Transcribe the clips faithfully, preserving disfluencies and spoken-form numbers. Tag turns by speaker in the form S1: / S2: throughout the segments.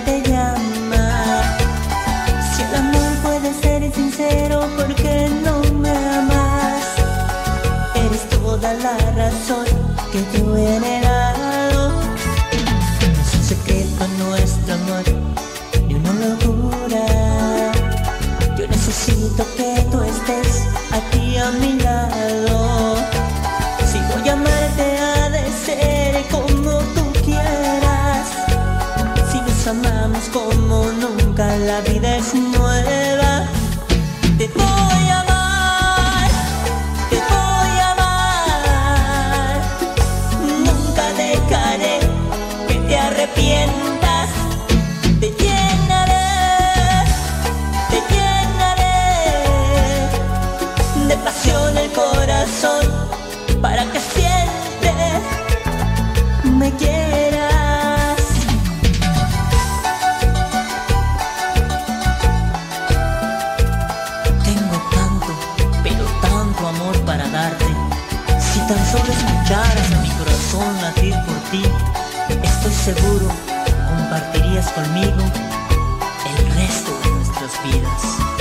S1: te llama. Si el amor puede ser sincero, ¿por qué no me amas? Eres toda la razón que yo he anhelado. No es un secreto nuestro amor, ni una locura. Yo necesito que tú estés aquí a mi lado. Si voy a amarte ha de ser como tú quieras. Si nos amamos como nunca, la vida es nueva. Te voy a amar, te voy a amar. Nunca dejaré que te arrepientas. Te llenaré, te llenaré de pasión el corazón, para que siempre me quieras. Tengo tanto, pero tanto amor para darte. Si tan solo escucharas a mi corazón latir por ti, estoy seguro compartirías conmigo el resto de nuestras vidas.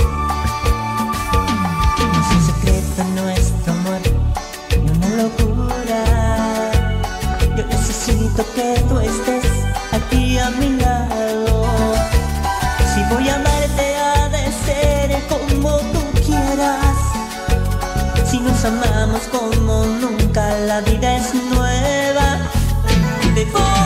S1: No es un secreto nuestro amor, ni una locura. Yo necesito que tú estés aquí a mi lado. Si voy a amarte ha de ser como tú quieras. Si nos amamos como nunca, la vida es nueva. Te voy